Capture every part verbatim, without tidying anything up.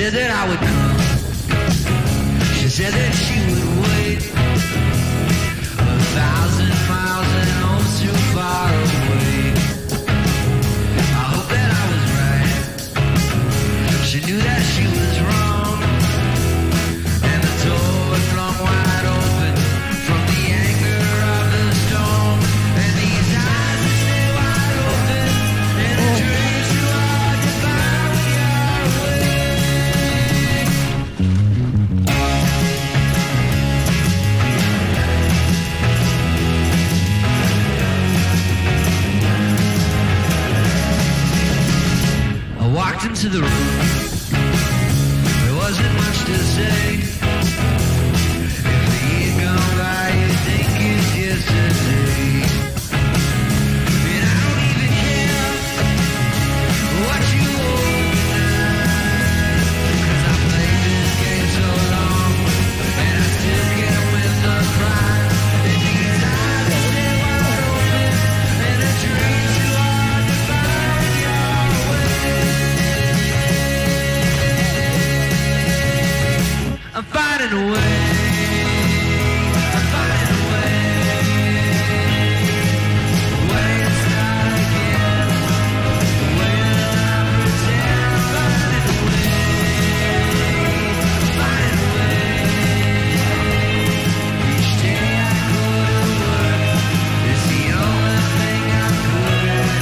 said that I would come. She said that she would wait a thousand miles and home's too far away. I hope that I was right. She knew that she was wrong, and the door was flung wide open from the anger of the storm. And these eyes are still wide open, and the dreams too hard to find when you're away. I walked into the room. There wasn't much to say. If the year gone by, you think it's yesterday. And I don't even care what you owe tonight, 'cause I played this game so long, and I still can't win the prize. And these eyes are still wide open, and the dreams too hard to find when you're away. I'm finding a way. I'm finding a way. A way to start again. A way that I pretend. I'm finding a way. I'm finding a way. Each day I go to work. It's the only thing I'm good at.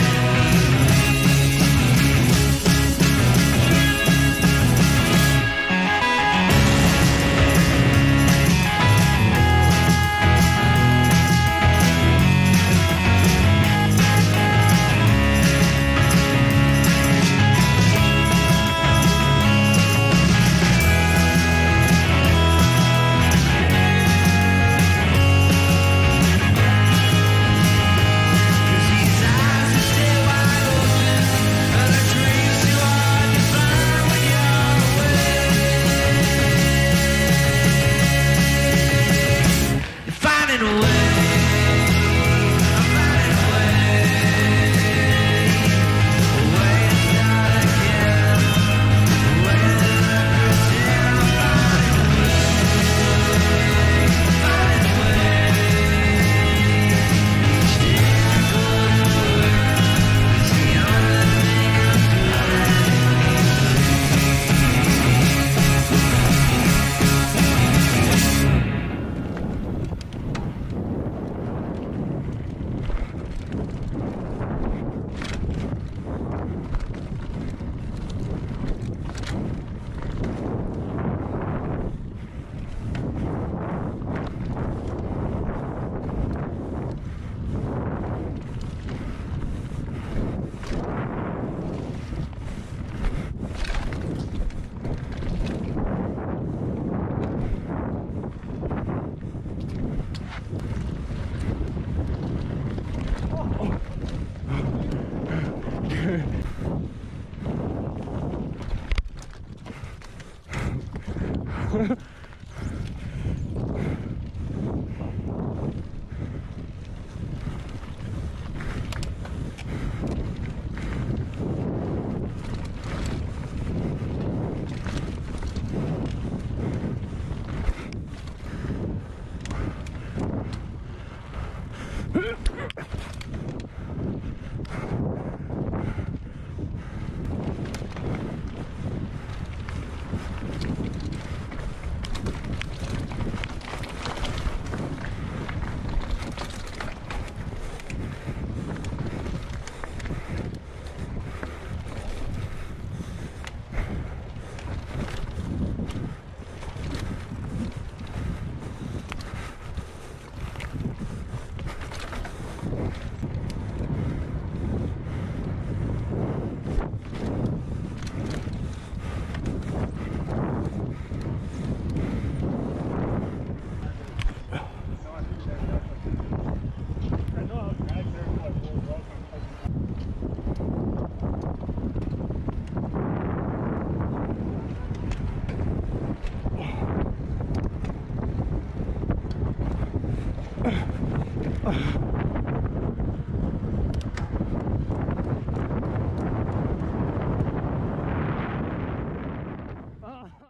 Ugh.